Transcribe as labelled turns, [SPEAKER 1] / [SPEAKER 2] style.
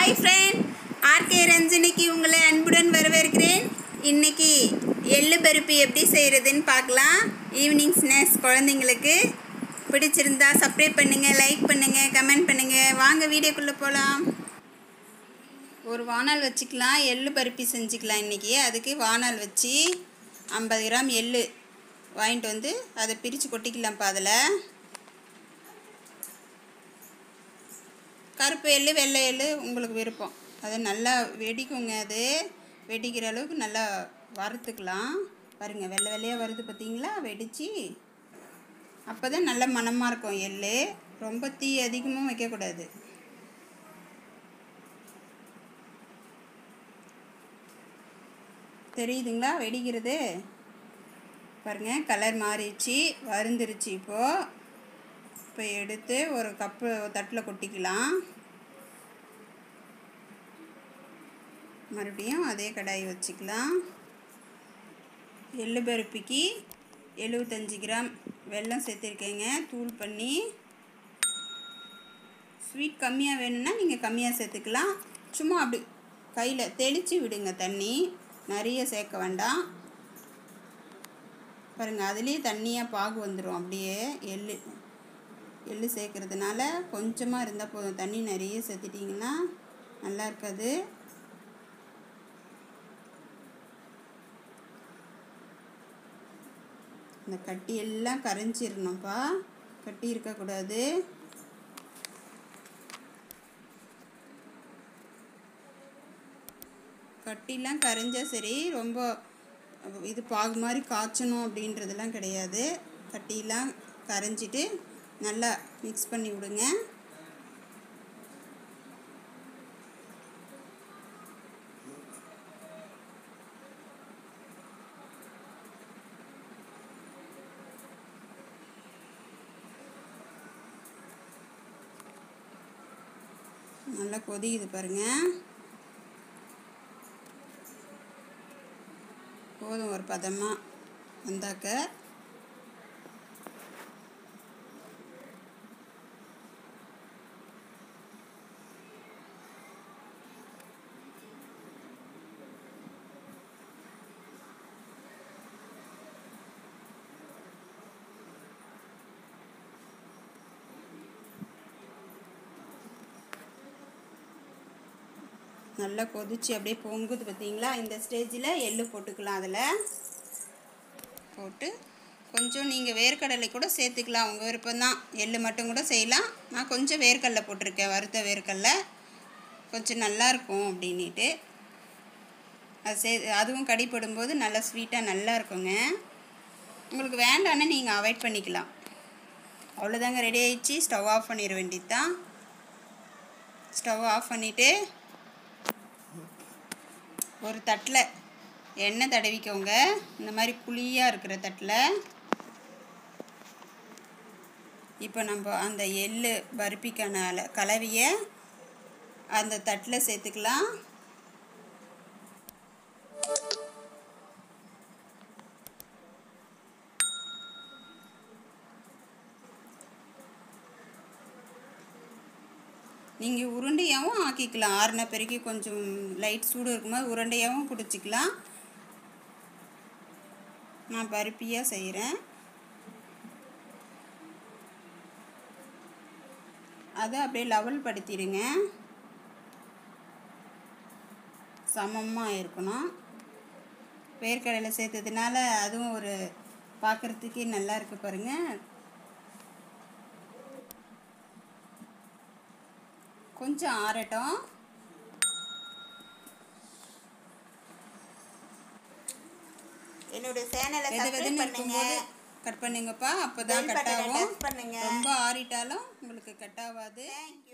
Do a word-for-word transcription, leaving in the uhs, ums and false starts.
[SPEAKER 1] Hi friend, RK ரஞ்சனிக்கு உங்களை அன்புடன் வரவேற்கிறேன். இன்றைக்கி எள்ளு பருப்பு எப்படி செய்கிறதுன்னு பார்க்கலாம். ஈவினிங் ஸ்நாக்ஸ் குழந்தைங்களுக்கு பிடிச்சிருந்தா சப்ஸ்கிரைப் பண்ணுங்கள், லைக் பண்ணுங்கள், கமெண்ட் பண்ணுங்கள். வாங்க வீடியோக்குள்ளே போகலாம். ஒரு வானல் வச்சுக்கலாம், எள்ளு பருப்பி செஞ்சுக்கலாம். இன்றைக்கி அதுக்கு வானல் வச்சு ஐம்பது கிராம் எள்ளு வாங்கிட்டு வந்து அதை பிரித்து கொட்டிக்கலாம்ப்பா. அதில் கருப்பு எள்ளு வெள்ளை எள்ளு உங்களுக்கு விருப்பம். அது நல்லா வெடிக்குங்க. அது வெடிக்கிற அளவுக்கு நல்லா வறுத்துக்கலாம். பாருங்கள், வெள்ளை வெள்ளையாக வருது பார்த்தீங்களா? வெடித்து அப்போ தான் நல்ல மணமாக இருக்கும் எள்ளு. ரொம்ப தீ அதிகமாக வைக்கக்கூடாது. தெரியுதுங்களா வெடிக்கிறது? பாருங்கள், கலர் மாறிடுச்சு, வருந்துருச்சு. இப்போது இப்போ எடுத்து ஒரு கப்பு தட்டில் கொட்டிக்கலாம். மறுபடியும் அதே கடாய் வச்சுக்கலாம். எள்ளு பருப்பிக்கு எழுபத்தஞ்சி கிராம் வெல்லம் சேர்த்துருக்கேங்க, தூள் பண்ணி. ஸ்வீட் கம்மியாக வேணும்னா நீங்கள் கம்மியாக சேர்த்துக்கலாம். சும்மா அப்படி கையில் தெளித்து விடுங்க, தண்ணி நிறைய சேர்க்க வேண்டாம். பாருங்கள், அதுலேயே தண்ணியாக பாகு வந்துடும். அப்படியே எள்ளு எள்ளு சேர்க்குறதுனால கொஞ்சமாக இருந்தால் போதும். தண்ணி நிறைய சேர்த்துட்டிங்கன்னா நல்லா இருக்காது. இந்த கட்டி எல்லாம் கரைஞ்சிடணும்ப்பா, கட்டி இருக்கக்கூடாது. கட்டிலாம் கரைஞ்சால் சரி, ரொம்ப இது பாகு மாதிரி காய்ச்சணும் அப்படின்றதெல்லாம் கிடையாது. கட்டிலாம் கரைஞ்சிட்டு நல்லா மிக்ஸ் பண்ணி விடுங்க. நல்லா கொதிக்குது பாருங்கள். போதும், ஒரு பதமாக வந்தாக்க நல்லா கொதிச்சு அப்படியே பொங்குது பார்த்தீங்களா? இந்த ஸ்டேஜில் எள்ளு போட்டுக்கலாம். அதில் போட்டு கொஞ்சம் நீங்கள் வேர்க்கடலை கூட சேர்த்துக்கலாம், உங்கள் விருப்பம்தான். எள்ளு மட்டும் கூட செய்யலாம். நான் கொஞ்சம் வேர்க்கடலை போட்டிருக்கேன், வறுத்த வேர்க்கடலை. கொஞ்சம் நல்லாயிருக்கும் அப்படின்ட்டு அது சே அதுவும் கடிப்படும்போது நல்லா ஸ்வீட்டாக நல்லா இருக்குங்க. உங்களுக்கு வேண்டான்னு நீங்கள் அவாய்ட் பண்ணிக்கலாம். அவ்வளோதாங்க, ரெடி ஆகிடுச்சு. ஸ்டவ் ஆஃப் பண்ணிட வேண்டியது தான். ஸ்டவ் ஆஃப் பண்ணிவிட்டு ஒரு தட்டில் எண்ணெய் தடவிக்கோங்க. இந்த மாதிரி குழியாக இருக்கிற தட்டில் இப்போ நம்ம அந்த எள்ளு பருப்பிக்கான கலவையை அந்த தட்டில் சேர்த்துக்கலாம். நீங்கள் உருண்டையாகவும் ஆக்கிக்கலாம். ஆறுன பிறகு கொஞ்சம் லைட் சூடு இருக்கும்போது உருண்டையாகவும் பிடிச்சிக்கலாம். நான் பருப்பியாக செய்கிறேன். அதை அப்படியே லெவல் படுத்திடுங்க, சமமாக இருக்கணும். வேர்க்கடலை சேர்த்ததுனால அதுவும் ஒரு பார்க்குறதுக்கே நல்லா இருக்குது பாருங்கள். கொஞ்சம் ஆறட்டும். என்னோட சேனலை சப்ஸ்கிரைப் பண்ணுங்க, கட் பண்ணுங்கப்பா. அப்போ தான் கட் ஆகும். ரொம்ப ஆறிட்டாலும் உங்களுக்கு கட் ஆகாது.